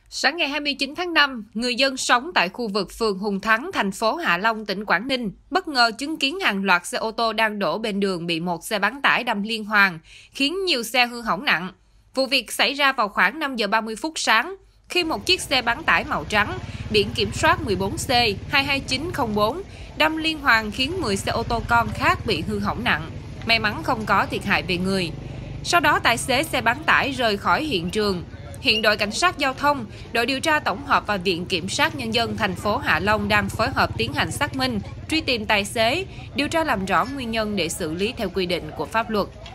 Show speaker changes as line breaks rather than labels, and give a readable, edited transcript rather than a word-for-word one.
Sáng ngày 29 tháng 5, người dân sống tại khu vực phường Hùng Thắng, thành phố Hạ Long, tỉnh Quảng Ninh, bất ngờ chứng kiến hàng loạt xe ô tô đang đổ bên đường bị một xe bán tải đâm liên hoàn, khiến nhiều xe hư hỏng nặng. Vụ việc xảy ra vào khoảng 5 giờ 30 phút sáng, khi một chiếc xe bán tải màu trắng, biển kiểm soát 14C22904, đâm liên hoàn khiến 10 xe ô tô con khác bị hư hỏng nặng. May mắn không có thiệt hại về người. Sau đó, tài xế xe bán tải rời khỏi hiện trường. Hiện đội cảnh sát giao thông, đội điều tra tổng hợp và Viện Kiểm sát Nhân dân thành phố Hạ Long đang phối hợp tiến hành xác minh, truy tìm tài xế, điều tra làm rõ nguyên nhân để xử lý theo quy định của pháp luật.